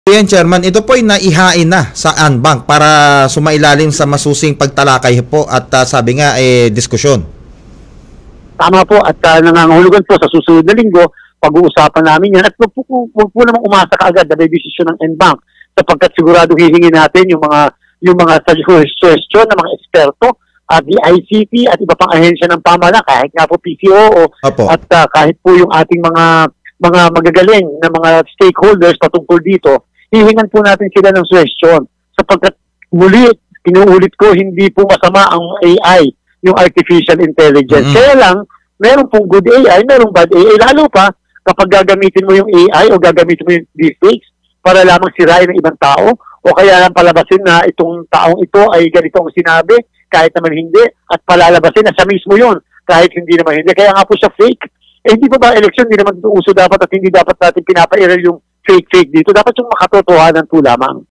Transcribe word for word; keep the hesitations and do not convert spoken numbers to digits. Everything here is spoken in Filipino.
Yan, Chairman, ito po ay naihain na sa Anbank para sumailalim sa masusing pagtalakay po at uh, sabi nga, eh, diskusyon. Tama po at uh, nangangahulugan po sa susunod na linggo, pag-uusapan namin yan at wag po, wag po namang umasa kaagad na may desisyon ng Anbank sapagkat sigurado hihingin natin yung mga yung mga suggestion ng mga eksperto at the I C T at iba pang ahensya ng pamahalaan kahit nga po P C O o Opo. at uh, kahit po yung ating mga mga magagaling na mga stakeholders patungkol dito, hihingan po natin sila ng suggestion sapagkat muli, kinuulit ko, hindi po masama ang A I, yung artificial intelligence. Mm-hmm. Kaya lang, meron pong good A I, meron bad A I, lalo pa kapag gagamitin mo yung A I o gagamitin mo yung deepfakes para lamang sirain ng ibang tao o kaya lang palabasin na itong taong ito ay ganito ang sinabi kahit naman hindi at palalabasin na siya mismo yun kahit hindi naman hindi. Kaya nga po siya fake. Eh hindi pa ba eleksyon, hindi naman uso dapat at hindi dapat natin pinapairal yung fake-fake dito. Dapat yung makatotohanan po lamang.